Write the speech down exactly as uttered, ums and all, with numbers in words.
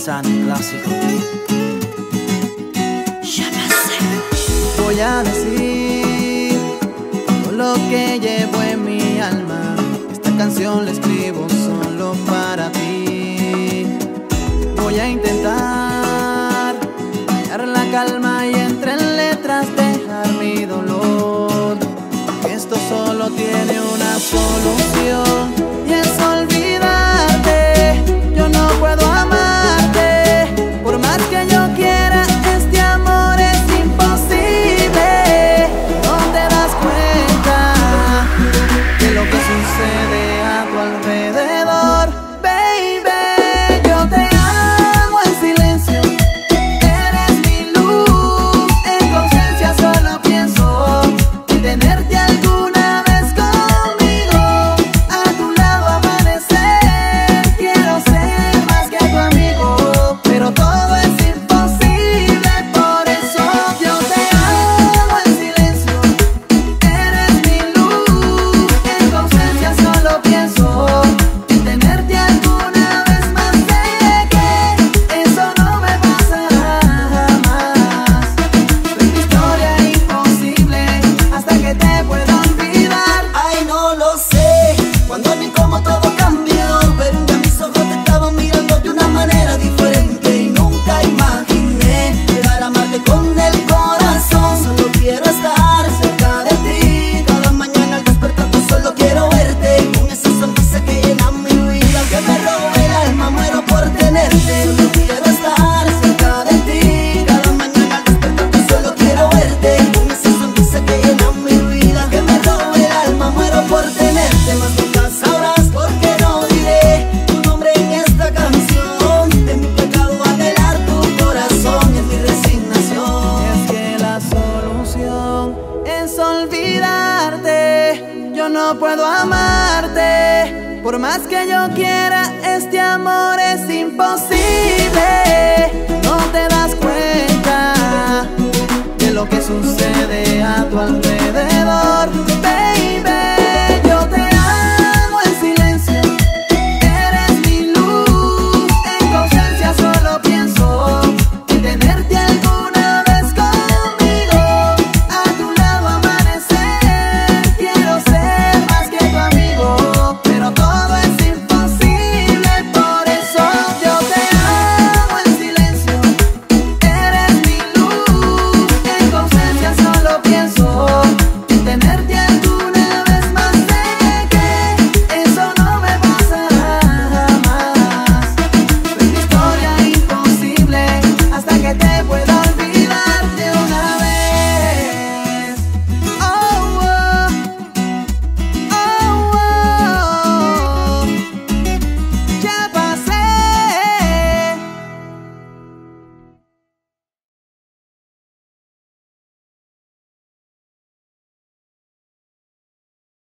Sunny clásico. Voy a decir todo lo que llevo en mi alma. Esta canción la escribo solo para ti. Voy a intentar hallar la calma y entre letras dejar mi dolor. Esto solo tiene una solución y es olvidarte. Yo no puedo amarte, por más que yo quiera, este amor es imposible. No te das cuenta de lo que sucede a tu alrededor, baby. Yo te amo en silencio, eres mi luz. En conciencia solo pienso en tenerte alguna vez conmigo, a tu lado amanecer. Quiero ser más que tu amigo, pero todo es imposible, por eso yo te amo en silencio. Eres mi luz, en conciencia solo pienso en tenerte alguna vez más. Sé que eso no me pasará jamás. Es mi historia imposible hasta que te pueda olvidar. Ay, no lo sé cuándo ni cómo todo cambió, pero un día mis ojos te estaban mirando de una manera diferente y nunca imaginé llegar a amarte con el corazón. Solo quiero estar cerca de ti, cada mañana al despertar solo quiero verte, con esa sonrisa que llena mi vida, que me roba el alma, muero por tenerte. Solo quiero estar cerca de ti, cada mañana al despertar solo quiero verte, con esa sonrisa que llena mi vida, que me roba el alma, muero por tenerte. Más nunca sabrás por qué no diré tu nombre en esta canción. De mi pecado anhelar tu corazón es mi resignación. Es que la solución es olvidarte. Yo no puedo amarte, por más que yo quiera, este amor es imposible. No te das cuenta de lo que sucede a tu alrededor.